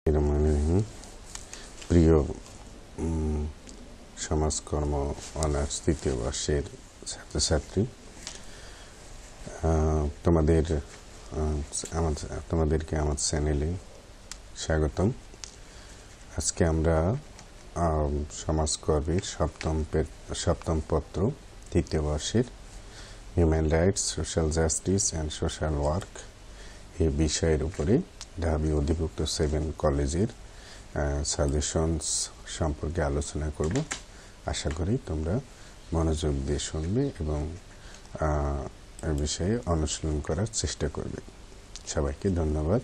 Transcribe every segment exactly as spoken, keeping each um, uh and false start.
প্রিয় সমাজকর্ম অনার্স তৃতীয় বর্ষের ছাত্রছাত্রী, তোমাদের তোমাদেরকে আমার চ্যানেলে স্বাগতম। আজকে আমরা সমাজকর্মের সপ্তম সপ্তম পত্র তৃতীয় বর্ষের human rights, social justice and social work এই বিষয়ের উপরে ঢাবি অধিভুক্ত সেভেন কলেজের সাজেশনস সম্পর্কে আলোচনা করব। আশা করি তোমরা মনোযোগ দিয়ে শুনবে এবং এ বিষয়ে অনুশীলন করার চেষ্টা করবে। সবাইকে ধন্যবাদ।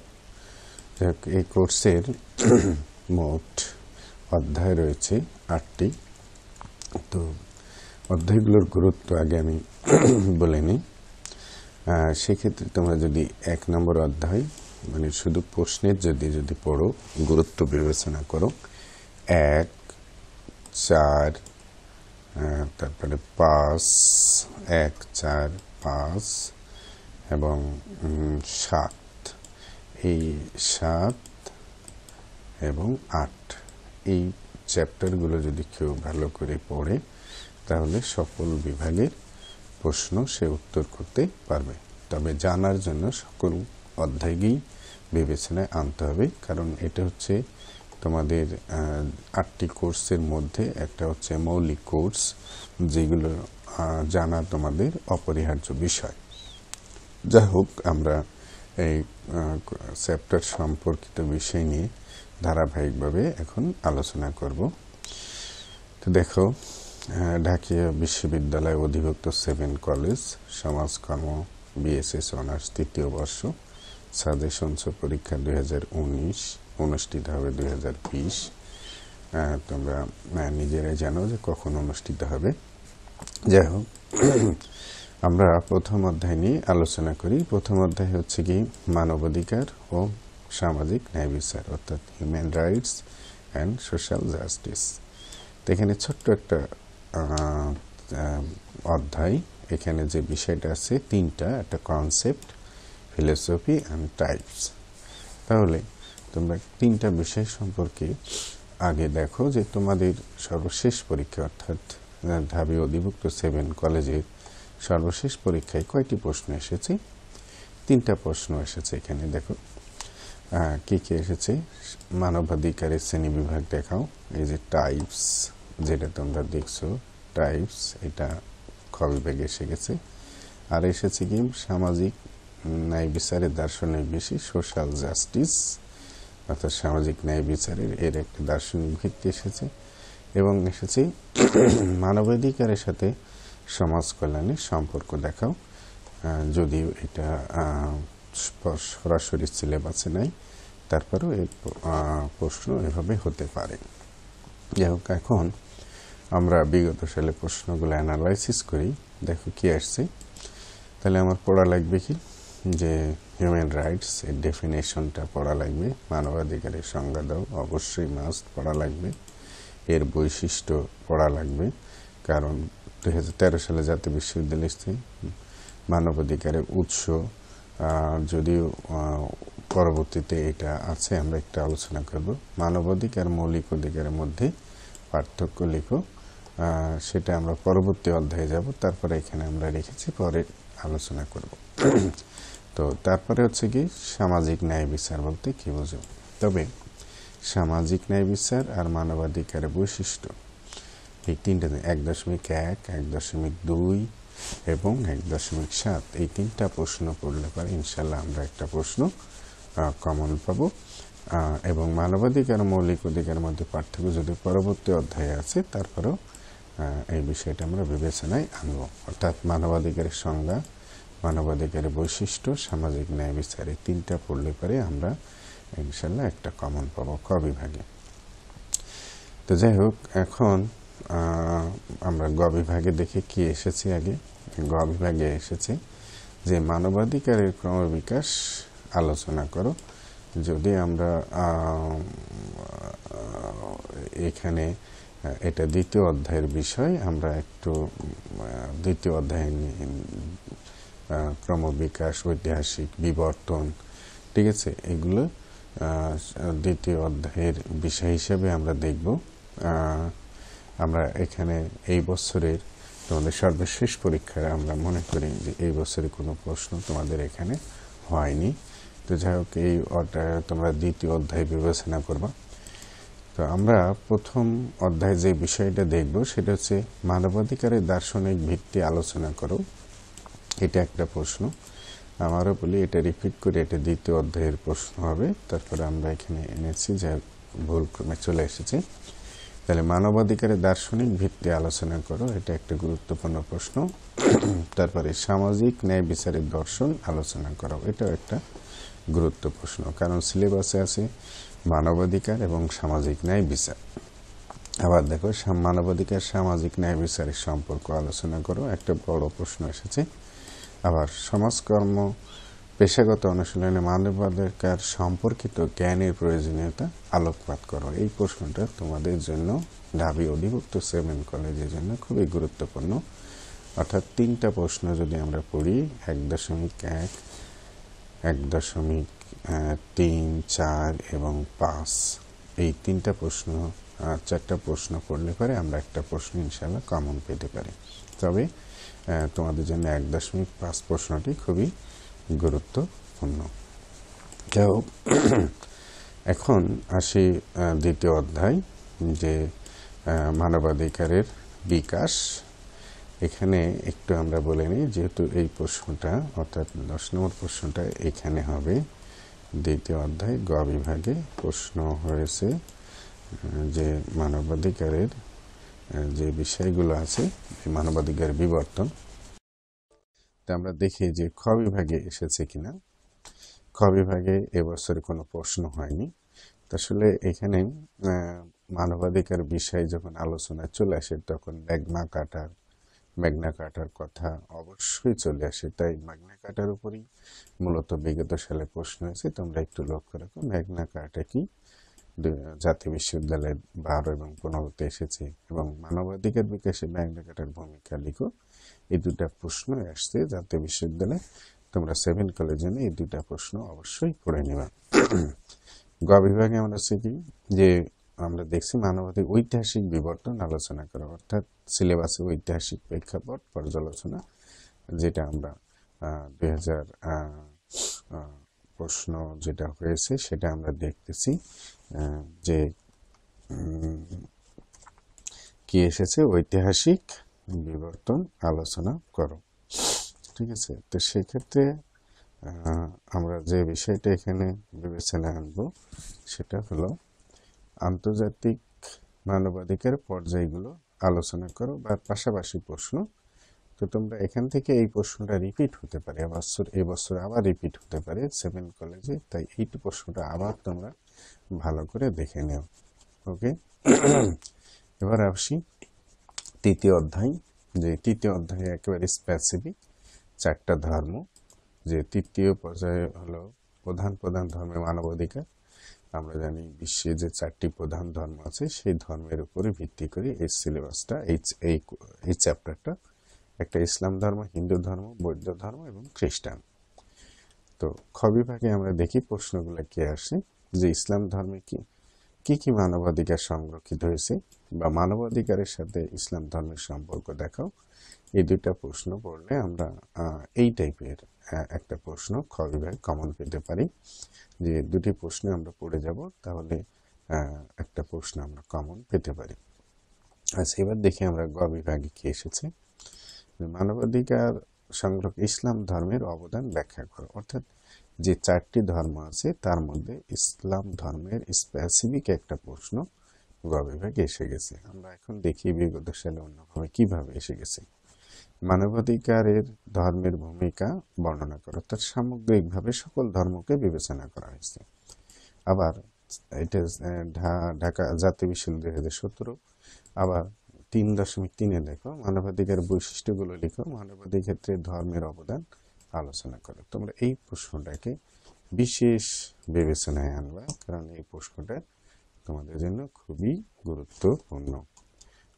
এই কোর্সের মোট অধ্যায় রয়েছে আটটি। তো অধ্যায়গুলোর গুরুত্ব আগে আমি বলে নিই। সেক্ষেত্রে তোমরা যদি এক নম্বর অধ্যায় মানে শুধু প্রশ্নের যদি যদি পড়ো, গুরুত্ব বিবেচনা করো, এক, চার, তারপরে পাঁচ, এক, চার, পাঁচ এবং সাত, এই সাত এবং আট এই চ্যাপ্টারগুলো যদি কেউ ভালো করে পড়ে তাহলে সকল বিভাগের প্রশ্ন সে উত্তর করতে পারবে। তবে জানার জন্য সকল অধ্যায়কেই বিবেচনায় আনতে হবে, কারণ এটা হচ্ছে তোমাদের আটটি কোর্সের মধ্যে একটা হচ্ছে মৌলিক কোর্স, যেগুলো জানা তোমাদের অপরিহার্য বিষয়। যাই হোক, আমরা এই চ্যাপ্টার সম্পর্কিত বিষয় নিয়ে ধারাবাহিকভাবে এখন আলোচনা করব। তো দেখো, ঢাকা বিশ্ববিদ্যালয় অধিভুক্ত সেভেন কলেজ সমাজকর্ম বিএসএস অনার্স তৃতীয় বর্ষ সাজেশনস পরীক্ষা দুই হাজার উনিশ অনুষ্ঠিত হবে দুই হাজার বিশ। তোমরা নিজেরাই জানো যে কখন অনুষ্ঠিত হবে। যাই হোক, আমরা প্রথম অধ্যায় নিয়ে আলোচনা করি। প্রথম অধ্যায় হচ্ছে কি মানবাধিকার ও সামাজিক ন্যায় বিচার, অর্থাৎ human rights and social justice. তো এখানে ছোট্ট একটা অধ্যায়। এখানে যে বিষয়টা আছে তিনটা, একটা কনসেপ্ট, ফিলোসফি অ্যান্ড টাইপস। তাহলে তোমরা তিনটা বিষয় সম্পর্কে আগে দেখো যে তোমাদের সর্বশেষ পরীক্ষা অর্থাৎ ঢাবি অধিভুক্ত সেভেন কলেজের সর্বশেষ পরীক্ষায় কয়টি প্রশ্ন এসেছে? তিনটা প্রশ্ন এসেছে। এখানে দেখো কি কি এসেছে। মানবাধিকারের শ্রেণী বিভাগ দেখাও, এই যে টাইপস যেটা তোমরা দেখছো টাইপস, এটা খ বিভাগে এসে গেছে। আর এসেছে কি সামাজিক ন্যায় বিচারের দার্শনিক বিষয় সোশ্যাল জাস্টিস, অর্থাৎ সামাজিক ন্যায় বিচারের এর একটা দার্শনিক ভিত্তি এসেছে। এবং এসেছে মানবাধিকারের সাথে সমাজ কল্যাণের সম্পর্ক দেখাও, যদিও এটা সরাসরি সিলেবাসে নাই, তারপরেও এই প্রশ্ন এভাবে হতে পারে। যাই হোক, এখন আমরা বিগত সালে প্রশ্নগুলো অ্যানালাইসিস করি। দেখো কি আসছে। তাহলে আমার পড়া লাগবে কি যে হিউম্যান রাইটস এর ডেফিনেশনটা পড়া লাগবে, মানবাধিকারের সংজ্ঞা দাও, অবশ্যই মাস্ট পড়া লাগবে। এর বৈশিষ্ট্য পড়া লাগবে, কারণ দুই হাজার তেরো সালে জাতীয় বিশ্ববিদ্যালয় মানবাধিকারের উৎস, যদিও পরবর্তীতে এটা আছে, আমরা একটা আলোচনা করব। মানবাধিকার মৌলিক অধিকারের মধ্যে পার্থক্য লিখো, সেটা আমরা পরবর্তী অধ্যায়ে যাব। তারপরে এখানে আমরা রেখেছি, পরে আলোচনা করব। তো তারপরে হচ্ছে কি সামাজিক ন্যায় বিচার বলতে কি বোঝো। তবে সামাজিক ন্যায় বিচার আর মানবাধিকারের বৈশিষ্ট্য এই তিনটা, এক দশমিক এক, এক দশমিক দুই এবং এক দশমিক সাত, এই তিনটা প্রশ্ন পড়লে পরে ইনশাল্লাহ আমরা একটা প্রশ্ন কমন পাবো। এবং মানবাধিকার মৌলিক অধিকারের মধ্যে পার্থক্য যদি পরবর্তী অধ্যায়ে আছে, তারপরেও এই বিষয়টা আমরা বিবেচনায় আনব। অর্থাৎ মানবাধিকারের সংজ্ঞা, মানবাধিকারের বৈশিষ্ট্য, সামাজিক ন্যায় বিচার, এই তিনটা পড়লে পরে আমরা ইনশাল্লাহ একটা কমন পাবো ক বিভাগে। তো যাই হোক, এখন আমরা গ বিভাগে দেখে কি এসেছে। আগে গ বিভাগে এসেছে যে মানবাধিকারের ক্রমবিকাশ আলোচনা করো। যদি আমরা এখানে এটা দ্বিতীয় অধ্যায়ের বিষয়, আমরা একটু দ্বিতীয় অধ্যায় ক্রমবিকাশ, ঐতিহাসিক বিবর্তন, ঠিক আছে, এগুলো দ্বিতীয় অধ্যায়ের বিষয় হিসেবে আমরা দেখব আমরা এখানে এই বছরের তোমাদের সর্বশেষ পরীক্ষায় আমরা মনে করি যে এই বছরে কোনো প্রশ্ন তোমাদের এখানে হয়নি। তো যাই হোক, এই অধ্যায় তোমরা দ্বিতীয় অধ্যায় বিবেচনা করবা। তো আমরা প্রথম অধ্যায়ে যে বিষয়টা দেখব সেটা হচ্ছে মানবাধিকারের দার্শনিক ভিত্তি আলোচনা করো। এটা একটা প্রশ্ন। আমারও বলি এটা রিপিট করে, এটা দ্বিতীয় অধ্যায়ের প্রশ্ন হবে। তারপরে আমরা এখানে এনেছি যা ভুল ক্রমে চলে এসেছে। তাহলে মানবাধিকারের দার্শনিক ভিত্তি আলোচনা করো, এটা একটা গুরুত্বপূর্ণ প্রশ্ন। তারপরে সামাজিক ন্যায় বিচারের দর্শন আলোচনা করো, এটাও একটা গুরুত্ব প্রশ্ন, কারণ সিলেবাসে আছে মানবাধিকার এবং সামাজিক ন্যায় বিচার। আবার দেখো মানবাধিকার সামাজিক ন্যায় বিচারের সম্পর্ক আলোচনা করো, একটা বড় প্রশ্ন এসেছে। আবার সমাজকর্ম পেশাগত অনুশীলনে মানবাধিকার সম্পর্কিত জ্ঞানের প্রয়োজনীয়তা আলোকপাত করো, এই প্রশ্নটা তোমাদের জন্য ঢাবি অধিভুক্ত সেভেন কলেজের জন্য খুবই গুরুত্বপূর্ণ। অর্থাৎ তিনটা প্রশ্ন যদি আমরা পড়ি, এক দশমিক এক এক দশমিক তিন চার এবং পাঁচ, এই তিনটা প্রশ্ন চারটা প্রশ্ন পড়লে পরে আমরা একটা প্রশ্ন ইনশাল্লাহ কমন পেতে পারি। তবে তোমাদের জন্য এক দশমিক পাঁচ প্রশ্নটি খুবই গুরুত্বপূর্ণ। যাই হোক, এখন আসি দ্বিতীয় অধ্যায়, যে মানবাধিকারের বিকাশ। এখানে একটু আমরা বলে নিই, যেহেতু এই প্রশ্নটা অর্থাৎ দশ নম্বর প্রশ্নটা এখানে হবে। দ্বিতীয় অধ্যায় গ বিভাগে প্রশ্ন হয়েছে যে মানবাধিকারের যে বিষয়গুলো আছে, মানবাধিকার বিবর্তন। তা আমরা দেখি যে খ বিভাগে এসেছে কিনা। খ বিভাগে এবছর কোনো প্রশ্ন হয়নি। আসলে এখানে মানবাধিকার বিষয় যখন আলোচনায় চলে আসে তখন ম্যাগনা কার্টার ম্যাগনা কার্টার কথা অবশ্যই চলে আসে। তাই ম্যাগনা কার্টার উপরই মূলত বিগত সালে প্রশ্ন হয়েছে। তোমরা একটু লক্ষ্য রাখো ম্যাগনা কার্টা কি, জাতীয় বিশ্ববিদ্যালয়ের বারো এবং পনেরোতে এসেছে, এবং মানবাধিকার বিকাশে ম্যাগনা কার্টার ভূমিকা লিখো, এই দুটা প্রশ্ন আসছে জাতীয় বিশ্ববিদ্যালয়ে। তোমরা সেভেন কলেজে এই দুটা প্রশ্ন অবশ্যই পড়ে নেবা। গ বিভাগে আমরা শিখি যে আমরা দেখছি মানবাধিকার ঐতিহাসিক বিবর্তন আলোচনা করা, অর্থাৎ সিলেবাসে ঐতিহাসিক প্রেক্ষাপট পর্যালোচনা, যেটা আমরা দুই হাজার প্রশ্ন যেটা হয়েছে সেটা আমরা দেখতেছি যে কি এসেছে, ঐতিহাসিক বিবর্তন আলোচনা করো। ঠিক আছে, তো সেক্ষেত্রে আমরা যে বিষয়টা এখানে বিবেচনায় আনবো সেটা হলো আন্তর্জাতিক মানবাধিকার পর্যায়গুলো আলোচনা করো বা পাশাপাশি প্রশ্ন। তো তোমরা এখান থেকে এই প্রশ্নটা রিপিট হতে পারে, এবছর এই বছর আবার রিপিট হতে পারে সেভেন কলেজে, তাই এই প্রশ্নটা আবার তোমরা ভালো করে দেখে নেও। ওকে, এবার আসি তৃতীয় অধ্যায়। যে তৃতীয় অধ্যায়ে একেবারে স্পেসিফিক চারটা ধর্ম, যে তৃতীয় পর্যায়ে হলো প্রধান প্রধান ধর্মের মানবাধিকার। আমরা জানি বিশ্বে যে চারটি প্রধান ধর্ম আছে সেই ধর্মের উপরে ভিত্তি করে এই সিলেবাসটা, এই এই চ্যাপ্টারটা। একটা ইসলাম ধর্ম, হিন্দু ধর্ম, বৌদ্ধ ধর্ম এবং খ্রিস্টান। তো খ বিভাগে আমরা দেখি প্রশ্নগুলো কি আসে, যে ইসলাম ধর্মে কি কি কি মানবাধিকার সংরক্ষিত হয়েছে বা মানবাধিকারের সাথে ইসলাম ধর্মের সম্পর্ক দেখাও। এই দুইটা প্রশ্ন পড়লে আমরা এই টাইপের একটা প্রশ্ন খ বিভাগে কমন পেতে পারি। যে দুটি প্রশ্ন আমরা পড়ে যাব, তাহলে একটা প্রশ্ন আমরা কমন পেতে পারি। আচ্ছা, এবার দেখি আমরা গ বিভাগে কি এসেছে। মানবাধিকার সংরক্ষণ ইসলাম ধর্মের অবদান ব্যাখ্যা করো, অর্থাৎ যে চারটি ধর্ম আছে তার মধ্যে ইসলাম ধর্মের স্পেসিফিক একটা প্রশ্ন গ বিভাগে এসে গেছে। আমরা এখন দেখি বিগত সালে অন্যভাবে কিভাবে এসে গেছে। মানবাধিকারের ধর্মের ভূমিকা বর্ণনা করো, অর্থাৎ সামগ্রিকভাবে সকল ধর্মকে বিবেচনা করা হয়েছে। আবার এটা ঢাকা জাতীয় বিশ্ববিদ্যালয় দুই হাজার সতেরো। আবার তিন দশমিক তিনে দেখো মানবাধিকার বৈশিষ্ট্যগুলো লিখো, মানবাধিকার ক্ষেত্রে ধর্মের অবদান আলোচনা করো। তোমরা এই প্রশ্নটাকে বিশেষ বিবেচনায় আনবা, কারণ এই প্রশ্নটা তোমাদের জন্য খুবই গুরুত্বপূর্ণ।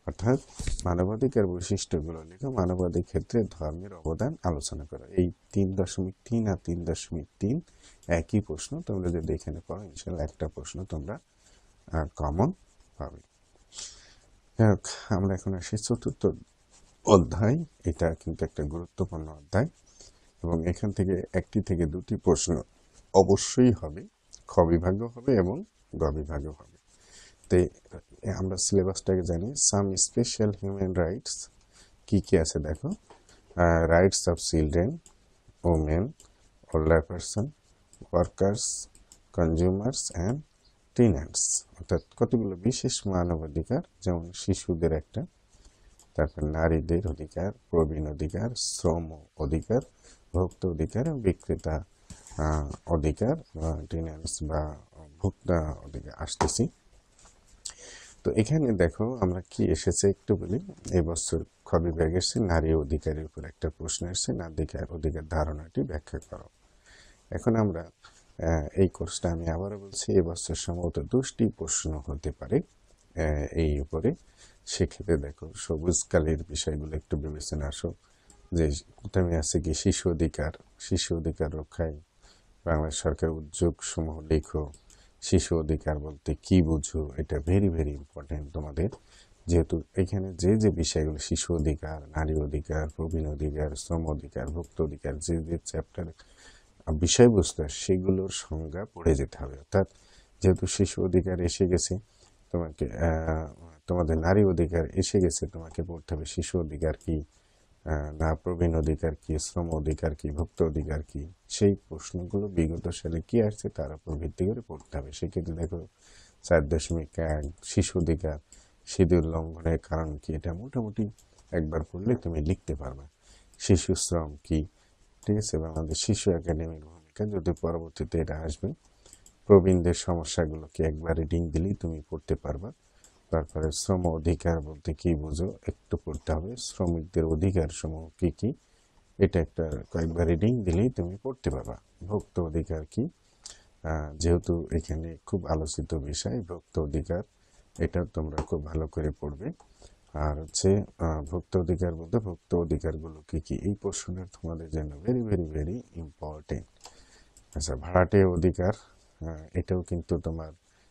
অর্থাৎ মানবাধিকার বৈশিষ্ট্যগুলো লিখো, মানবাধিকার ক্ষেত্রে ধর্মের অবদান আলোচনা করো। এই তিন দশমিক তিন আর তিন দশমিক তিন একই প্রশ্ন, তোমরা যদি এখানে পড়ো ইনশাল্লাহ একটা প্রশ্ন তোমরা কমন পাবে। যাই হোক, আমরা এখন আসি চতুর্থ অধ্যায়। এটা কিন্তু একটা গুরুত্বপূর্ণ অধ্যায় এবং এখান থেকে একটি থেকে দুটি প্রশ্ন অবশ্যই হবে, খ বিভাগও হবে এবং গ বিভাগও হবে। তো আমরা সিলেবাসটাকে জানি। সাম স্পেশাল হিউম্যান রাইটস কি কি আছে দেখো, rights of children, women, older person, workers, consumers and tenants, অর্থাৎ কতগুলো বিশেষ মানবাধিকার, যেমন শিশুদের একটা, তারপর নারীদের অধিকার, প্রবীণ অধিকার, শ্রম অধিকার, ভোক্তা অধিকার, বিক্রেতা অধিকার বা টেন্যান্টস বা ভোক্তা অধিকার আসতেছি। তো এখানে দেখো আমরা কি এসেছে একটু বলি। এবছর খ বিভাগ এসছে নারী অধিকারের উপর একটা প্রশ্ন এসছে, নারীর অধিকার ধারণাটি ব্যাখ্যা করো। এখন আমরা এই কোর্সটা আমি আবারও বলছি, এবছর সম্ভবত দশটি প্রশ্ন হতে পারে এই উপরে। সেক্ষেত্রে দেখো সবুজ কালের বিষয়গুলো একটু বিবেচনা আসো। যে প্রথমে আছে কি শিশু অধিকার, শিশু অধিকার রক্ষায় বাংলাদেশ সরকার উদ্যোগ সমূহ লেখো। শিশু অধিকার বলতে কি বুঝো, এটা ভেরি ভেরি ইম্পর্টেন্ট তোমাদের, যেহেতু এখানে যে যে বিষয়গুলো শিশু অধিকার, নারী অধিকার, প্রবীণ অধিকার, শ্রম অধিকার, ভোক্তা অধিকার, যে যে চ্যাপ্টার বিষয়বস্তু সেগুলোর সংজ্ঞা পড়ে যেতে হবে। অর্থাৎ যেহেতু শিশু অধিকার এসে গেছে, তোমাকে তোমাদের নারী অধিকার এসে গেছে, তোমাকে পড়তে হবে শিশু অধিকার কি, না প্রবীণ অধিকার কি, শ্রম অধিকার কি, ভোক্তা অধিকার কি, সেই প্রশ্নগুলো বিগত সালে কি আসছে তার উপর ভিত্তি করে পড়তে হবে। সেক্ষেত্রে দেখো চার দশমিক এক শিশু অধিকার, সিঁদুর লঙ্ঘনের কারণ কি, এটা মোটামুটি একবার পড়লে তুমি লিখতে পারবে। শিশু শ্রম কি, ঠিক আছে, বাংলাদেশ শিশু একাডেমির ভূমিকা, যদি পরবর্তীতে এটা আসবে। প্রবীণদের সমস্যাগুলোকে একবার রিডিং দিলেই তুমি পড়তে পারবা। তারপরে শ্রম অধিকার বলতে কি বুঝো একটু পড়তে হবে, শ্রমিকদের অধিকার সমূহ কি কি, এটা একটা কয়েকবার রিডিং দিলেই তুমি পড়তে পারবা। ভোক্তা অধিকার কি, যেহেতু এখানে খুব আলোচিত বিষয় ভোক্তা অধিকার, এটা তোমরা খুব ভালো করে পড়বে। আর হচ্ছে ভোক্তা অধিকার বলতে ভোক্তা অধিকারগুলো কি কি, এই প্রশ্নটা তোমাদের জন্য ভেরি ভেরি ভেরি ইম্পর্টেন্ট। আচ্ছা, ভাড়াটে অধিকার, এটাও কিন্তু তোমার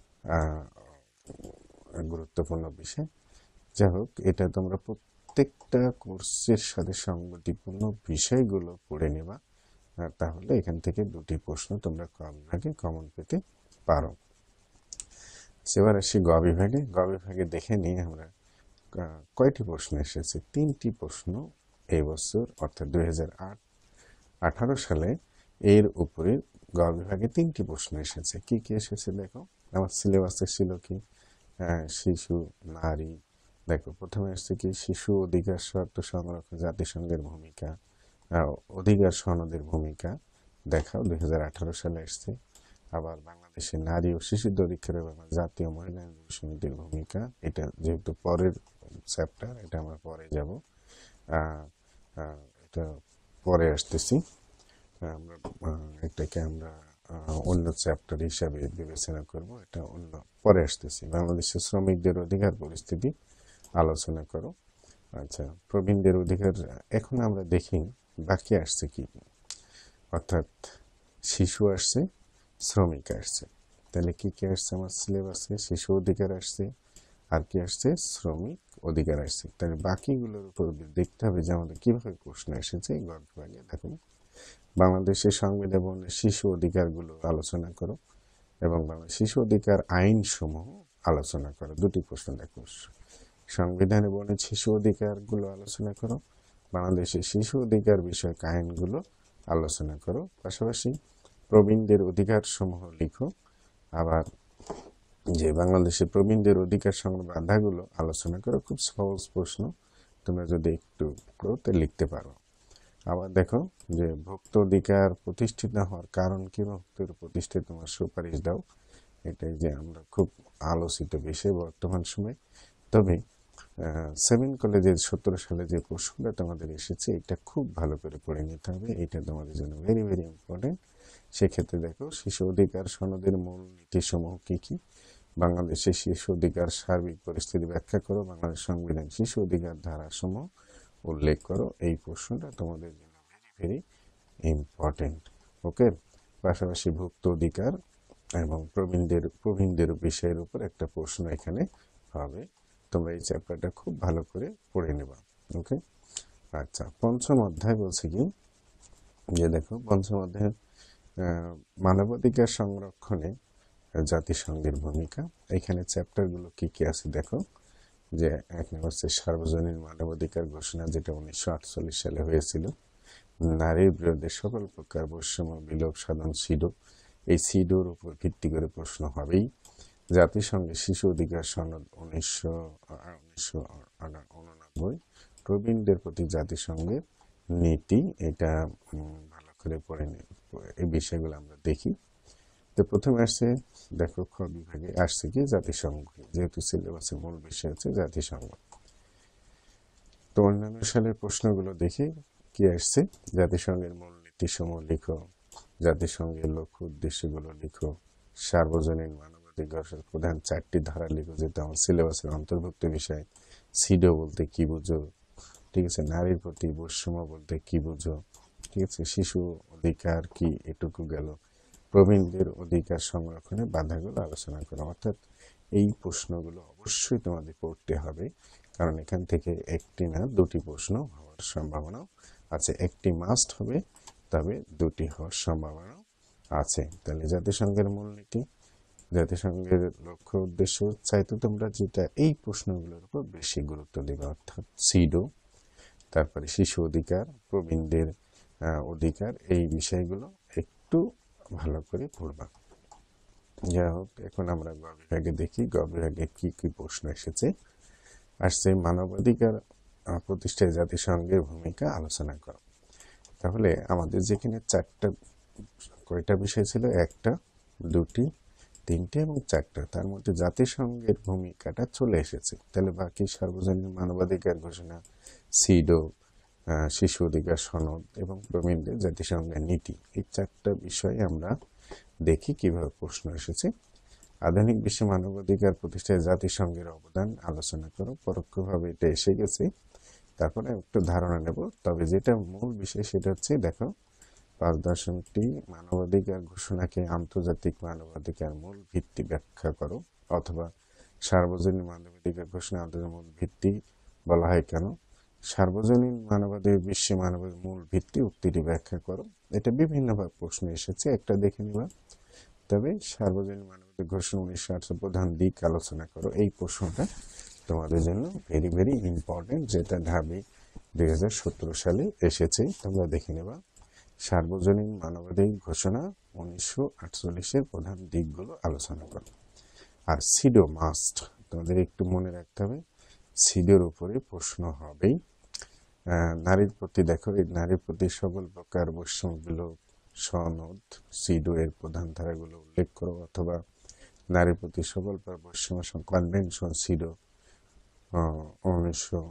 গুরুত্বপূর্ণ বিষয়। যাই হোক, এটা তোমরা প্রত্যেকটা কোর্সের সাথে সংগতিপূর্ণ বিষয়গুলো পড়ে নেবা, তাহলে এখান থেকে দুটি প্রশ্ন তোমরা ক বিভাগে কমন পেতে পারো। এবার আসি গ বিভাগে। গ বিভাগে দেখে নিয়ে আমরা কয়টি প্রশ্ন এসেছে। তিনটি প্রশ্ন এই বছর অর্থাৎ দুই হাজার আট আঠারো সালে এর উপরে গ বিভাগে তিনটি প্রশ্ন এসেছে। কি কি এসেছে দেখো, আমার সিলেবাসে ছিল কি শিশু, নারী, দেখো প্রথমে আসছে কি শিশু অধিকার শর্ত সংরক্ষণ, জাতিসংঘের ভূমিকা, অধিকার সনদের ভূমিকা দেখাও, দুই হাজার আঠারো সালে আসছে। আবার বাংলাদেশের নারী ও শিশুদের অধিকার এবং জাতীয় মহিলা সমিতির ভূমিকা, এটা যেহেতু পরের চ্যাপ্টার, এটা আমরা পরে যাব, এটা পরে আসতেছি, আমরা এটাকে আমরা অন্য চ্যাপ্টার হিসাবে বিবেচনা করব, এটা অন্য পরে আসতেছি। বাংলাদেশের শ্রমিকদের অধিকার পরিস্থিতি আলোচনা করো। আচ্ছা, প্রবীণদের অধিকার এখন আমরা দেখি বাকি আসছে কি, অর্থাৎ শিশু আসছে, শ্রমিক আসছে, তাহলে কি কি আসছে আমার সিলেবাসে, শিশু অধিকার আসছে, আর কি আসছে, শ্রমিক অধিকার আসছে। তাহলে বাকিগুলোর উপর দেখতে হবে যে আমাদের কিভাবে প্রশ্ন এসেছে। এই গল্প আগে দেখুন, বাংলাদেশের সংবিধান শিশু অধিকারগুলো আলোচনা করো এবং বাংলাদেশ শিশু অধিকার আইন সমূহ আলোচনা করো। দুটি প্রশ্ন দেখো, সংবিধানে বর্ণিত শিশু অধিকারগুলো আলোচনা করো, বাংলাদেশের শিশু অধিকার বিষয়ক আইনগুলো আলোচনা করো, পাশাপাশি প্রবীণদের অধিকার সমূহ লিখো। আবার যে বাংলাদেশের প্রবীণদের অধিকার সংক্রান্ত বাধাগুলো আলোচনা করো। খুব সহজ প্রশ্ন, তোমরা যদি একটু করতে লিখতে পারো। আবার দেখো যে ভোক্তা অধিকার প্রতিষ্ঠিত হওয়ার কারণ কি, ভোক্তার প্রতিষ্ঠায় তোমার সুপারিশ দাও, এটাই যে আমরা খুব আলোচিত বিষয় বর্তমান সময়। তবে সেভেন কলেজের সতেরো সালে যে প্রশ্নটা তোমাদের এসেছে, এটা খুব ভালো করে পড়ে নিতে হবে, এটা তোমাদের জন্য ভেরি ভেরি ইম্পর্টেন্ট। সেক্ষেত্রে দেখো শিশু অধিকার সনদের মূল নীতিসমূহ কী কী, বাংলাদেশের শিশু অধিকার সার্বিক পরিস্থিতি ব্যাখ্যা করো, বাংলাদেশ সংবিধান শিশু অধিকার ধারাসমূহ উল্লেখ করো। এই প্রশ্নটা তোমাদের জন্য ভেরি ভেরি ইম্পর্টেন্ট। ওকে, পাশাপাশি ভুক্ত অধিকার এবং প্রবীণদের প্রবীণদের বিষয়ের উপর একটা প্রশ্ন এখানে হবে। তোমরা এই চ্যাপ্টারটা খুব ভালো করে পড়ে নেবা। ওকে, আচ্ছা, পঞ্চম অধ্যায় বলছে কি যে দেখো, পঞ্চম অধ্যায় মানবাধিকার সংরক্ষণে জাতিসংঘের ভূমিকা। এখানে চ্যাপ্টারগুলো কি কি আছে দেখো, যে এক নম্বর হচ্ছে সার্বজনীন মানবাধিকার ঘোষণা, যেটা উনিশশো আটচল্লিশ সালে হয়েছিল। নারীর বিরুদ্ধে সকল প্রকার বৈষম্য বিলোপ সাধন সিডো, এই সিডোর উপর ভিত্তি করে প্রশ্ন হবেই। জাতিসংঘের শিশু অধিকার সনদ উনিশশো উনিশশো উননব্বই, প্রবীণদের প্রতি জাতিসংঘের নীতি, এটা ভালো করে পড়ে নি। এই বিষয়গুলো আমরা দেখি। তো প্রথমে আসছে দেখো, খ বিভাগে আসছে কি জাতিসংঘ, যেহেতু সিলেবাসের মূল বিষয় হচ্ছে জাতিসংঘ। তো অন্যান্য সালের প্রশ্নগুলো দেখি কি আসছে। জাতিসংঘের মূল নীতিসমূহ লিখো, জাতিসংঘের লক্ষ্য উদ্দেশ্যগুলো লিখো, সার্বজনীন মানবাধিকার প্রধান চারটি ধারা লিখো, যেটা আমার সিলেবাসের অন্তর্ভুক্ত বিষয়। সিডো বলতে কি বুঝো, ঠিক আছে, নারীর প্রতি বৈষম্য বলতে কি বুঝো, ঠিক আছে, শিশু অধিকার কি, এটুকু গেল। প্রবীণদের অধিকার সংরক্ষণে বাধাগুলো আলোচনা করো। অর্থাৎ এই প্রশ্নগুলো অবশ্যই তোমাদের পড়তে হবে, কারণ এখান থেকে একটি না দুটি প্রশ্ন হওয়ার সম্ভাবনাও আছে। একটি মাস্ট হবে, তবে দুটি হওয়ার সম্ভাবনাও আছে। তাহলে জাতিসংঘের মূলনীতি, জাতিসংঘের লক্ষ্য উদ্দেশ্য চাইতে তোমরা যেটা এই প্রশ্নগুলোর উপর বেশি গুরুত্ব দেবে, অর্থাৎ সিডো, তারপরে শিশু অধিকার, প্রবীণদের অধিকার, এই বিষয়গুলো একটু ভালো করে পড়বা। যাই হোক, এখন আমরা গ বিভাগে দেখি, গ বিভাগে কি কি প্রশ্ন এসেছে। আসছে মানবাধিকার প্রতিষ্ঠায় জাতিসংঘের ভূমিকা আলোচনা করো। তাহলে আমাদের যেখানে চারটা, কয়টা বিষয় ছিল, একটা, দুটি, তিনটে এবং চারটা, তার মধ্যে জাতিসংঘের ভূমিকাটা চলে এসেছে। তাহলে বাকি সার্বজনীন মানবাধিকার ঘোষণা, সিডো, শিশু অধিকার সনদ এবং প্রবীণদের জাতিসংঘের নীতি, এই চারটা বিষয়ে আমরা দেখি কিভাবে প্রশ্ন এসেছে। আধুনিক বিশ্বে মানবাধিকার প্রতিষ্ঠায় জাতিসংঘের অবদান আলোচনা করো। পরোক্ষভাবে এটা এসে গেছে, তারপরে একটু ধারণা নেব। তবে যেটা মূল বিষয় সেটা হচ্ছে দেখো, পাঁচ দশমিকটি মানবাধিকার ঘোষণাকে আন্তর্জাতিক মানবাধিকার মূল ভিত্তি ব্যাখ্যা করো, অথবা সার্বজনীন মানবাধিকার ঘোষণা আন্তর্জাতিক মূল ভিত্তি বলা হয় কেন, সার্বজনীন মানবাধিকার বিশ্ব মানবাধিকার মূল ভিত্তি উক্তিটি ব্যাখ্যা করো। এটা বিভিন্নভাবে প্রশ্ন এসেছে, একটা দেখে নিবা। তবে সার্বজনীন মানবাধিকার ঘোষণা উনিশশো আটশো প্রধান দিক আলোচনা করো, এই প্রশ্নটা তোমাদের জন্য ভেরি ভেরি ইম্পর্টেন্ট, যেটা ঢাবি দুই হাজার সতেরো সালে এসেছে, তোমরা দেখে নেবা। সার্বজনীন মানবাধিকার ঘোষণা উনিশশো আটচল্লিশের প্রধান দিকগুলো আলোচনা করো। আর সিডো মাস্ট, তোমাদের একটু মনে রাখতে হবে, সিডোর উপরে প্রশ্ন হবেই। নারীর প্রতি দেখো, এই নারীর প্রতি সকল প্রকার বৈষম্য বিলোপ সনদ, সিডো এর প্রধান ধারাগুলো উল্লেখ করো, অথবা নারীর প্রতি সকল প্রকার বৈষম্য কনভেনশন সিডো উনিশশো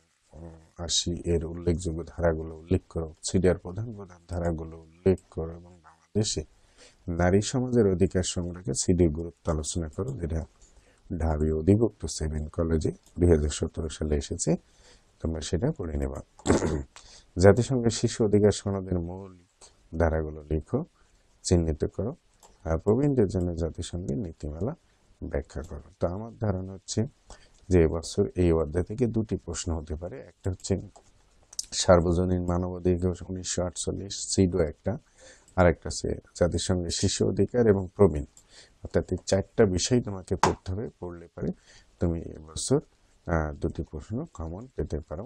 আশি এর উল্লেখযোগ্য ধারাগুলো উল্লেখ করো, সিডিআর প্রধান প্রধান ধারাগুলো উল্লেখ করো, এবং বাংলাদেশে নারী সমাজের অধিকার সংরক্ষে সিডির গুরুত্ব আলোচনা করো, যেটা ঢাবি অধিভুক্ত সেভেন কলেজে দুই হাজার সতেরো সালে এসেছে, তোমরা সেটা পড়ে নেবা। জাতিসংঘের শিশু অধিকার সনদের মৌলিক ধারাগুলো লিখো, চিহ্নিত করো, আর প্রবীণদের জন্য জাতিসংঘের নীতিমালা ব্যাখ্যা করো। তো আমার ধারণা হচ্ছে যে এবছর এই অধ্যায় থেকে দুটি প্রশ্ন হতে পারে। একটা হচ্ছে সার্বজনীন মানবাধিকার উনিশশো আটচল্লিশ সিডো একটা, আর একটা হচ্ছে জাতিসংঘের শিশু অধিকার এবং প্রবীণ। অর্থাৎ এই চারটা বিষয় তোমাকে পড়তে হবে, পড়লে পারে তুমি এবছর দুটি প্রশ্ন কমন পেতে পারো।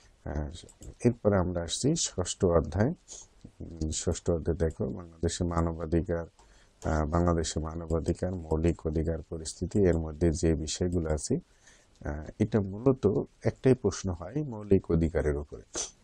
এরপরে আমরা আসছি ষষ্ঠ অধ্যায়। ষষ্ঠ অধ্যায় দেখো, বাংলাদেশে মানবাধিকার, বাংলাদেশে মানবাধিকার মৌলিক অধিকার পরিস্থিতি, এর মধ্যে যে বিষয়গুলো আছে, এটা মূলত একটাই প্রশ্ন হয় মৌলিক অধিকারের উপরে।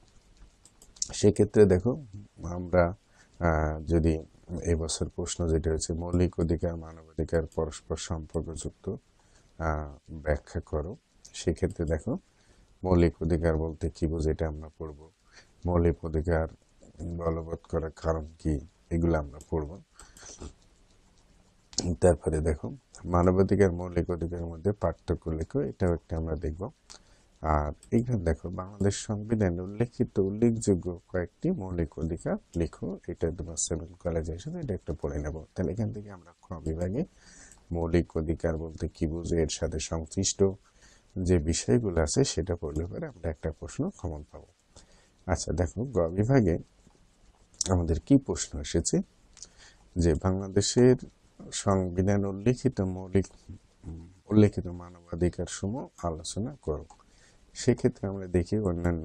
সেক্ষেত্রে দেখো, আমরা যদি এবছর প্রশ্ন যেটা হচ্ছে মৌলিক অধিকার মানবাধিকার পরস্পর সম্পর্কযুক্ত ব্যাখ্যা করো, সেক্ষেত্রে দেখো মৌলিক অধিকার বলতে কি বোঝো, এটা আমরা পড়ব। মৌলিক অধিকার বলবৎ করার কারণ কি, এগুলো আমরা পড়ব। তারপরে দেখো মানবাধিকার মৌলিক অধিকারের মধ্যে পার্থক্য লেখো, এটাও একটা আমরা দেখব। আর এইখানে দেখো বাংলাদেশ সংবিধানে উল্লেখিত উল্লেখযোগ্য কয়েকটি মৌলিক অধিকার লেখো, এটা তোমার সেভেন কলেজে এসে এটা একটু পড়ে নেব। তাহলে এখান থেকে আমরা খ বিভাগে মৌলিক অধিকার বলতে কি বুঝে, এর সাথে সংশ্লিষ্ট যে বিষয়গুলো আছে সেটা পড়লে পরে আমরা একটা প্রশ্ন কমন পাবো। আচ্ছা দেখো গ বিভাগে আমাদের কি প্রশ্ন এসেছে, যে বাংলাদেশের সংবিধান উল্লেখিত মৌলিক উল্লেখিত মানবাধিকার সমূহ আলোচনা করো। সেক্ষেত্রে আমরা দেখি অন্যান্য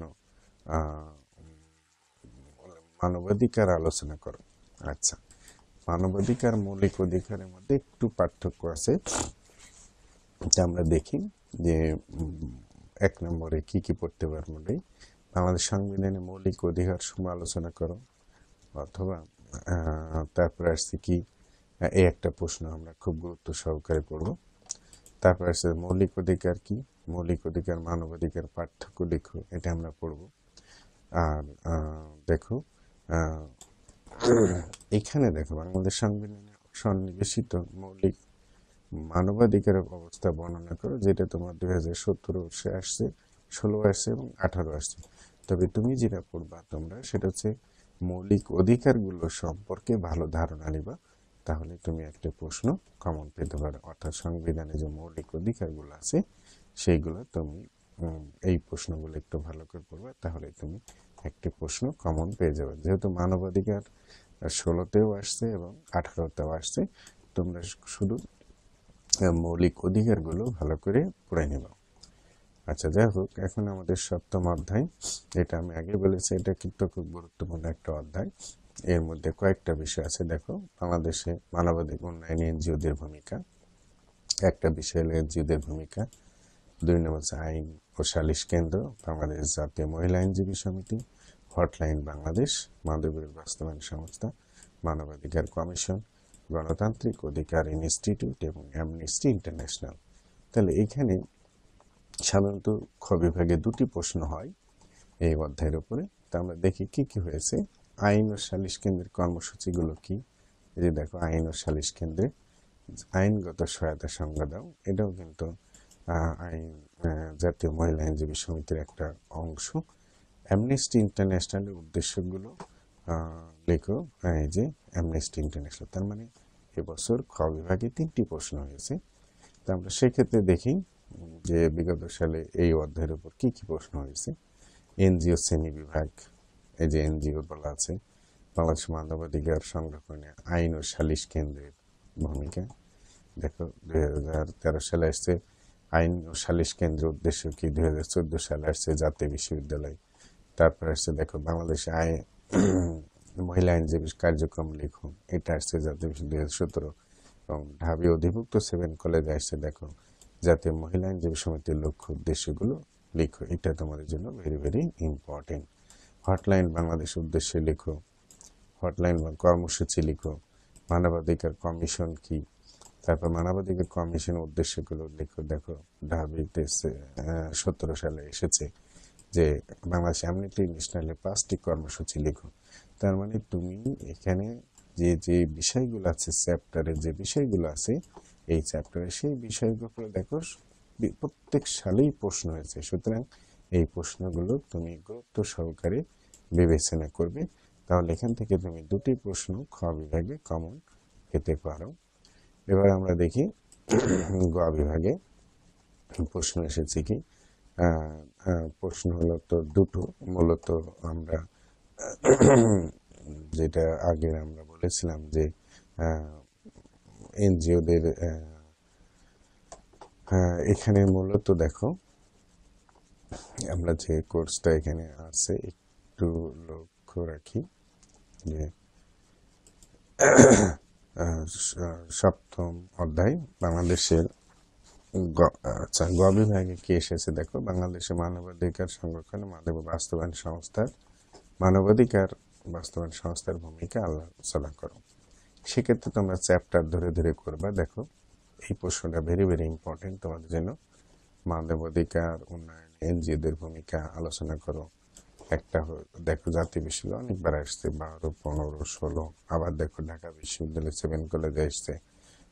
মানবাধিকার আলোচনা করো। আচ্ছা, মানবাধিকার মৌলিক অধিকারের মধ্যে একটু পার্থক্য আছে, এটা আমরা দেখি যে এক নম্বরে কি কি পড়তে পারবো। বাংলাদেশ সংবিধানে মৌলিক অধিকার সমূহ আলোচনা করো, অথবা তারপরে আসছে কি এই একটা প্রশ্ন আমরা খুব গুরুত্ব সহকারে পড়ব। তারপরে আসছে মৌলিক অধিকার কি, মৌলিক অধিকার মানবাধিকার পার্থক্য লেখো, এটা আমরা পড়ব। আর দেখো এখানে দেখো বাংলাদেশ সংবিধানে সন্নিবেশিত মৌলিক মানবাধিকারের অবস্থা বর্ণনা করো, যেটা তোমার দুই হাজার সতেরো বর্ষে আসছে, ষোলো আসছে এবং আঠারো আসছে। তবে তুমি যেটা পড়বা তোমরা সেটা হচ্ছে মৌলিক অধিকারগুলো সম্পর্কে ভালো ধারণা নিবা, তাহলে তুমি একটা প্রশ্ন কমন পেতে পারো। অর্থাৎ সংবিধানে যে মৌলিক অধিকারগুলো আছে সেইগুলো তুমি এই প্রশ্নগুলো একটু ভালো করে পড়বা, তাহলে তুমি একটি প্রশ্ন কমন পেয়ে যাবে। যেহেতু মানবাধিকার ষোলোতেও আসছে এবং আঠারোতেও আসছে, তোমরা শুধু মৌলিক অধিকারগুলো ভালো করে পড়ে নেবা। আচ্ছা যাই হোক, এখন আমাদের সপ্তম অধ্যায়, এটা আমি আগে বলেছি এটা কিন্তু খুব গুরুত্বপূর্ণ একটা অধ্যায়। এর মধ্যে কয়েকটা বিষয় আছে। দেখো বাংলাদেশে মানবাধিকার উন্নয়নে এনজিওদের ভূমিকা, একটা বিষয় হলো এনজিওদের ভূমিকা। দুই নম্বর হচ্ছে আইন ও সালিশ কেন্দ্র, বাংলাদেশ জাতীয় মহিলা আইনজীবী সমিতি, হটলাইন বাংলাদেশ, মানবাধিকার বাস্তবায়ন সংস্থা, মানবাধিকার কমিশন, গণতান্ত্রিক অধিকার ইনস্টিটিউট এবং অ্যামনেস্টি ইন্টারন্যাশনাল। তাহলে এইখানে সাধারণত খ বিভাগে দুটি প্রশ্ন হয় এই অধ্যায়ের উপরে। তা আমরা দেখি কি কি হয়েছে। আইন ও সালিশ কেন্দ্রের কর্মসূচিগুলো কি, এই যে দেখো আইন ও সালিশ কেন্দ্রে আইনগত সহায়তা সংজ্ঞা দাও, এটাও কিন্তু আইন জাতীয় মহিলা আইনজীবী সমিতির একটা অংশ। অ্যামনেস্টি ইন্টারন্যাশনালের উদ্দেশ্যগুলো লেখো, এই যে অ্যামনেস্টি ইন্টারন্যাশনাল। তার মানে এবছর খ বিভাগে তিনটি প্রশ্ন হয়েছে। তা আমরা সেক্ষেত্রে দেখি যে বিগত সালে এই অধ্যায়ের উপর কি কি প্রশ্ন হয়েছে। এনজিও শ্রেণী বিভাগ, এই যে এনজিও বলা আছে, বাংলাদেশ মানবাধিকার সংরক্ষণে আইন ও সালিশ কেন্দ্রের ভূমিকা। দেখো দুই হাজার তেরো সালে আসছে আইন ও সালিশ কেন্দ্রের উদ্দেশ্য কি, দুই হাজার চোদ্দ সালে আসছে জাতীয় বিশ্ববিদ্যালয়। তারপরে আসছে দেখো বাংলাদেশে আই মহিলা আইনজীবী কার্যক্রম লেখো, এটা আসছে জাতীয় বিশ্ববিদ্যালয় দুই হাজার সতেরো। এবং ঢাবি অধিভুক্ত সেভেন কলেজে আসছে দেখো জাতীয় মহিলা আইনজীবী সমিতির লক্ষ্য উদ্দেশ্যগুলো লেখো, এটা তোমাদের জন্য very very important. Hotline Bangladesh উদ্দেশ্যে লেখো, হটলাইন কর্মসূচি লিখো। মানবাধিকার কমিশন কি, তারপর মানবাধিকার কমিশনের উদ্দেশ্যগুলো লেখো। দেখো ঢাবিতে সতেরো সালে এসেছে যে বাংলাদেশ অ্যামনেস্টি ইন্টারন্যাশনালের পাঁচটি কর্মসূচি লিখো। তার মানে তুমি এখানে যে যে বিষয়গুলো আছে চ্যাপ্টারে, যে বিষয়গুলো আছে এই চ্যাপ্টারে, সেই বিষয়গুলো দেখো প্রত্যেক সালেই প্রশ্ন হয়েছে। সুতরাং এই প্রশ্নগুলো তুমি গুরুত্ব সহকারে বিবেচনা করবে, তাহলে এখান থেকে তুমি দুটি প্রশ্ন খ বিভাগে কমন পেতে পারো। এবার আমরা দেখি গ বিভাগে প্রশ্ন এসেছে কি। প্রশ্ন হলো তো দুটো, মূলত আমরা যেটা আগে আমরা বলেছিলাম যে এনজিওদের এখানে মূলত দেখো আমরা যে কোর্সটা এখানে আছে একটু লক্ষ্য রাখি যে সপ্তম অধ্যায় বাংলাদেশের আচ্ছা গ বিভাগে কি এসেছে দেখো, বাংলাদেশে মানবাধিকার সংরক্ষণে মানব বাস্তবায়ন সংস্থার মানবাধিকার বাস্তবায়ন সংস্থার ভূমিকা আলোচনা করো। সেক্ষেত্রে তোমরা চ্যাপ্টার ধরে ধরে করবা। দেখো এই প্রশ্নটা ভেরি ভেরি ইম্পর্টেন্ট তোমাদের জন্য। মানবাধিকার উন্নয়নে এনজিওদের ভূমিকা আলোচনা করো। একটা দেখো জাতীয় বিশ্ববিদ্যালয় অনেকবার আসছে, বারো পনেরো ষোলো, আবার দেখো ঢাকা বিশ্ববিদ্যালয় সেভেন কলেজে আসছে,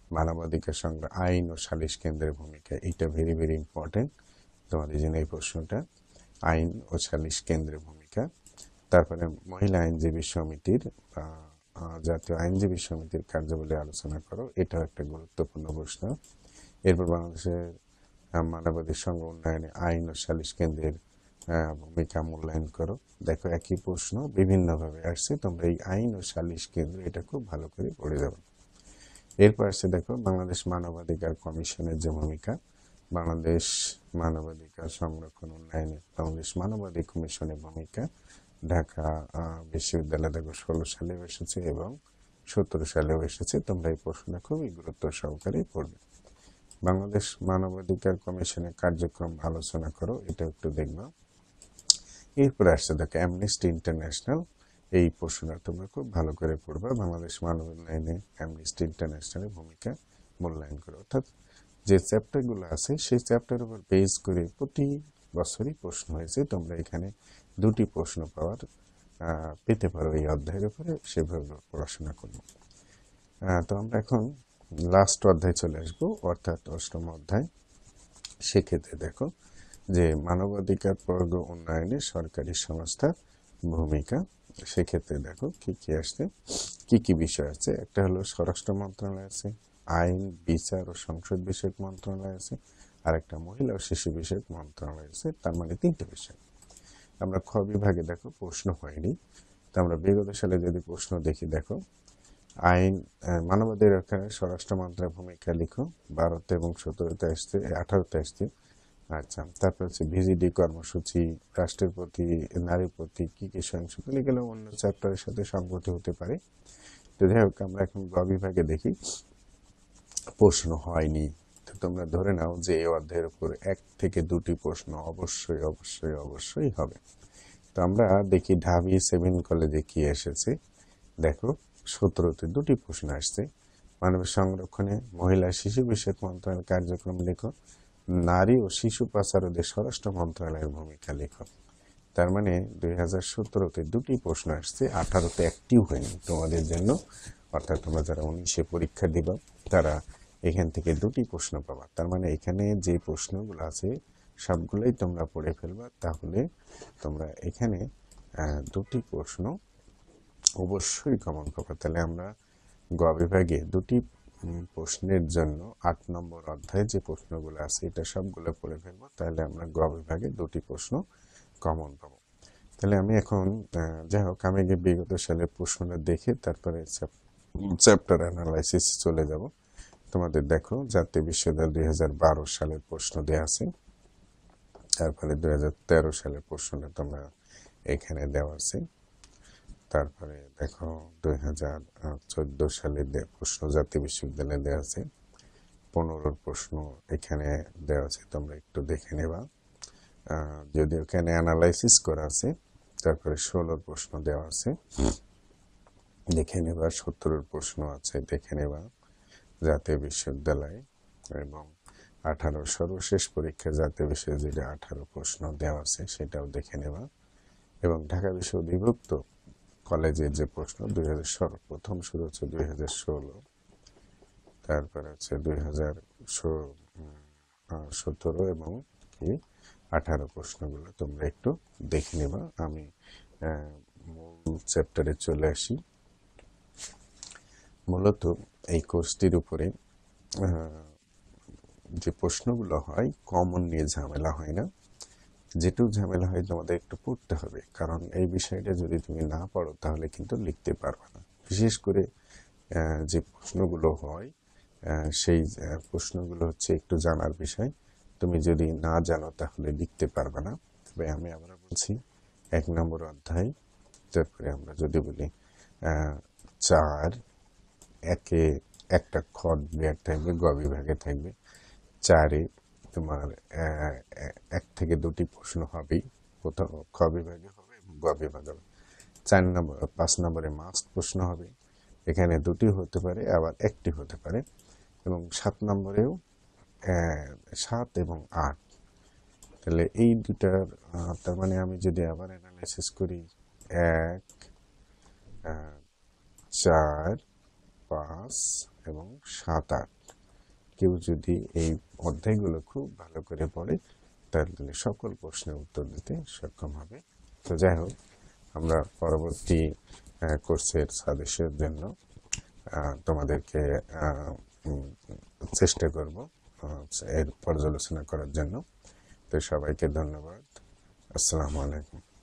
মানবাধিকার সংগ্রাম আইন ও সালিশ কেন্দ্রের ভূমিকা, এটা ভেরি ভেরি ইম্পর্টেন্ট তোমাদের জন্য এই প্রশ্নটা, আইন ও সালিশ কেন্দ্রের ভূমিকা। তারপরে মহিলা আইনজীবী সমিতির জাতীয় আইনজীবী সমিতির কার্যাবলী আলোচনা করো, এটাও একটা গুরুত্বপূর্ণ প্রশ্ন। এরপর বাংলাদেশের মানবাধিকার সংঘ উন্নয়নে আইন ও সালিশ কেন্দ্রের ভূমিকা মূল্যায়ন করো। দেখো একই প্রশ্ন বিভিন্নভাবে আসছে, তোমরা এই আইন ও সালিশ কেন্দ্র এটা খুব ভালো করে পড়ে যাবে। এরপর আসছে দেখো বাংলাদেশ মানবাধিকার কমিশনের যে ভূমিকা, বাংলাদেশ মানবাধিকার সংরক্ষণ উন্নয়নে বাংলাদেশ মানবাধিকার কমিশনের ভূমিকা। ঢাকা বিশ্ববিদ্যালয় দেখো ষোলো সালেও এসেছে এবং সতেরো সালেও এসেছে, তোমরা এই প্রশ্নটা খুবই গুরুত্ব সহকারে পড়বে। বাংলাদেশ মানবাধিকার কমিশনের কার্যক্রম আলোচনা করো, এটা একটু দেখবা। এরপরে আসছে দেখো অ্যামনেস্টি ইন্টারন্যাশনাল, এই প্রশ্নটা তোমরা খুব ভালো করে পড়বা। বাংলাদেশ মানব উন্নয়নে অ্যামনেস্টি ইন্টারন্যাশনালের ভূমিকা মূল্যায়ন করো। অর্থাৎ যে চ্যাপ্টারগুলো আছে সেই চ্যাপ্টারের উপর বেস করে প্রতি বছরই প্রশ্ন হয়েছে, তোমরা এখানে দুটি প্রশ্ন পাওয়ার পেতে পারো এই অধ্যায়ের উপরে, সেভাবে পড়াশোনা করবো। তো আমরা এখন লাস্ট অধ্যায় চলে আসবো, অর্থাৎ অষ্টম অধ্যায়। সেক্ষেত্রে দেখো যে মানবাধিকার বর্গ উন্নয়নে সরকারি সংস্থার ভূমিকা, সেক্ষেত্রে দেখো কি কি আসছে, কি কি বিষয় আছে। একটা হলো স্বরাষ্ট্র মন্ত্রণালয় আছে, আইন বিচার ও সংসদ বিষয়ক মন্ত্রণালয় আছে, আর একটা মহিলা ও শিশু বিষয়ক মন্ত্রণালয় আছে। তার মানে তিনটে বিষয়। আমরা খ বিভাগে দেখো প্রশ্ন হয়নি, তো আমরা বিগত সালে যদি প্রশ্ন দেখি, দেখো আইন মানবাধিকার স্বরাষ্ট্র মন্ত্রণালয়ের ভূমিকা লিখো, বারোতে এবং সতেরোতে আসছে, আঠারোতে আসছে। আচ্ছা, তারপর হচ্ছে ভিজিডি কর্মসূচি, রাষ্ট্রের প্রতি নারীর প্রতি কি কি সহিংসতা, এগুলো অন্য চ্যাপ্টারের সাথে সংগতি হতে পারে। তো যাই হোক, আমরা এখন গ বিভাগে দেখি প্রশ্ন হয়নি, তো তোমরা ধরে নাও যে এই অধ্যায়ের উপর এক থেকে দুটি প্রশ্ন অবশ্যই অবশ্যই অবশ্যই হবে। তো আমরা দেখি ঢাবি সেভেন কলেজে কি এসেছে। দেখো সতেরোতে দুটি প্রশ্ন আসছে। মানব সংরক্ষণে মহিলা শিশু বিষয়ক মন্ত্রণালয়ের কার্যক্রম লেখো, নারী ও শিশু পাচারোধে স্বরাষ্ট্র মন্ত্রণালয়ের ভূমিকা লেখো। তার মানে দুই হাজার সতেরোতে দুটি প্রশ্ন আসছে, আঠারোতে একটিও হয়নি তোমাদের জন্য। অর্থাৎ তোমরা যারা উনিশে পরীক্ষা দিবা তারা এখান থেকে দুটি প্রশ্ন পাবা। তার মানে এখানে যে প্রশ্নগুলো আছে সবগুলোই তোমরা পড়ে ফেলবা, তাহলে তোমরা এখানে দুটি প্রশ্ন অবশ্যই কমন পাবা। তাহলে আমরা গ বিভাগে দুটি প্রশ্নের জন্য আট নম্বর অধ্যায়ে যে প্রশ্নগুলো আছে এটা সবগুলো পড়ে ফেলবো, তাহলে আমরা গ বিভাগে দুটি প্রশ্ন কমন পাবো। তাহলে আমি এখন যাই হোক, আমি যে বিগত সালের প্রশ্নটা দেখে তারপরে চ্যাপ্টার অ্যানালাইসিস চলে যাব। তোমাদের দেখো জাতীয় বিশ্ববিদ্যালয় দুই হাজার বারো সালের প্রশ্ন দেওয়া আছে, তারপরে দুই হাজার তেরো সালের প্রশ্নটা তোমরা এখানে দেওয়া আছে। তারপরে দেখো দুই হাজার চোদ্দ সালে প্রশ্ন জাতীয় বিশ্ববিদ্যালয়ে দেওয়া আছে, পনেরোর প্রশ্ন এখানে দেওয়া আছে, তোমরা একটু দেখে নেবা যদি ওখানে অ্যানালাইসিস করা আছে। তারপরে ষোলোর প্রশ্ন দেওয়া আছে, দেখে নেবা। সত্তরের প্রশ্ন আছে, দেখে নেবা জাতীয় বিশ্ববিদ্যালয়। এবং আঠারো সর্বশেষ পরীক্ষা জাতীয় বিশ্ববিদ্যালয়ে আঠারো প্রশ্ন দেওয়া আছে, সেটাও দেখে নেবা। এবং ঢাকা বিশ্ব অধিভুক্ত কলেজের যে প্রশ্ন দুই হাজার ষোলো, প্রথম শুরু হচ্ছে দুই হাজার ষোলো, তারপরে হচ্ছে দুই হাজার সতেরো এবং কি আঠারো প্রশ্নগুলো তোমরা একটু দেখে নেবা। আমি মূল চ্যাপ্টারে চলে আসি। মূলত এই কোর্সটির উপরে যে প্রশ্নগুলো হয় কমন নিয়ে ঝামেলা হয় না, যেটুকু ঝামেলা হয় তোমাদের একটু পড়তে হবে, কারণ এই বিষয়টা যদি তুমি না পড়ো তাহলে কিন্তু লিখতে পারবে না। বিশেষ করে যে প্রশ্নগুলো হয় সেই প্রশ্নগুলো হচ্ছে একটু জানার বিষয়, তুমি যদি না জানো তাহলে লিখতে পারবে না। তবে আমি আবার বলছি, এক নম্বর অধ্যায়, তারপরে আমরা যদি বলি চার একে একটা খ বিভাগ থাকবে, গ বিভাগে থাকবে। চারে তোমার এক থেকে দুটি প্রশ্ন হবেই, কোথাও খ বিভাগে হবে এবং গ বিভাগে হবে। চার নম্বর পাঁচ নম্বরে মাস্ট প্রশ্ন হবে, এখানে দুটি হতে পারে আবার একটি হতে পারে। এবং সাত নম্বরেও সাত এবং আট, তাহলে এই দুটার তার মানে আমি যদি আবার অ্যানালাইসিস করি, এক চার পাঁচ এবং সাত আট, কেউ যদি এই অধ্যায়গুলো খুব ভালো করে পড়ে তাহলে সকল প্রশ্নের উত্তর দিতে সক্ষম হবে। তো যাই হোক, আমরা পরবর্তী কোর্সের সাজেশনের জন্য তোমাদেরকে চেষ্টা করব এর পর্যালোচনা করার জন্য। তো সবাইকে ধন্যবাদ। আসসালামু আলাইকুম।